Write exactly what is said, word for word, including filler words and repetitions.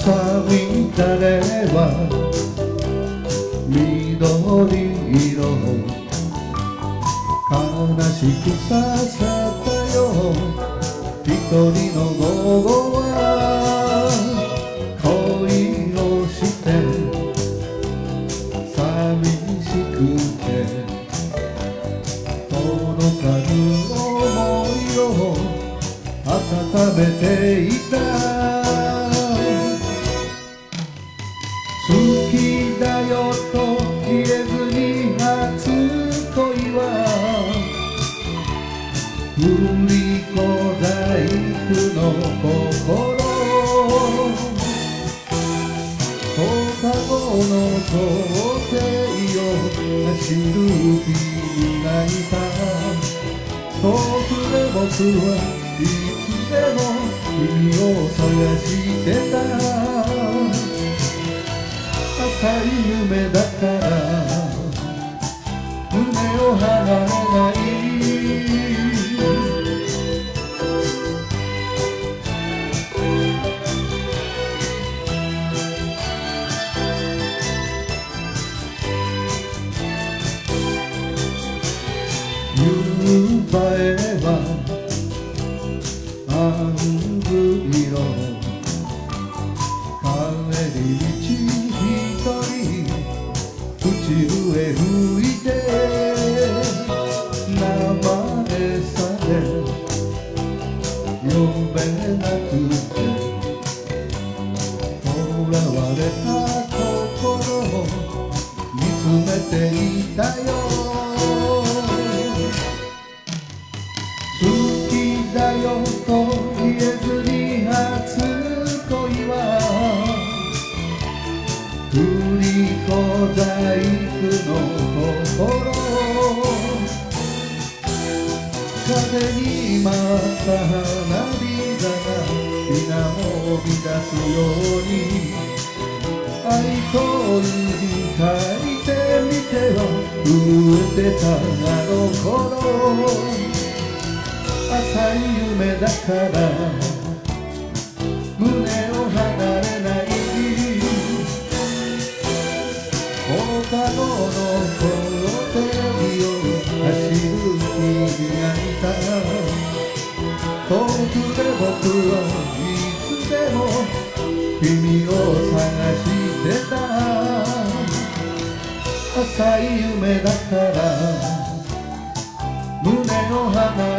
寒い種は緑色、悲しくさせたよ一人の午後は恋をして寂しくて届かぬ想いを温めていた。好きだよと言えずに初恋は振り子細工の心、放課後の校庭を走る日に泣いた。遠くで僕はいつでも君を探してた。浅い夢だから胸を離れない。夕映えは杏色、帰り道口笛吹いて名前さえ呼べなくて囚われた心を見つめていたよ。好きだよと言えずに初恋は振り子細工の心、風に舞った花びらが皆を乱すように愛とに書いてみては震えてたあの頃。浅い夢だから胸を離れない。放課後の校庭を走る君がいた。遠くで僕はいつでも君を探してた。浅い夢だから胸を離れない。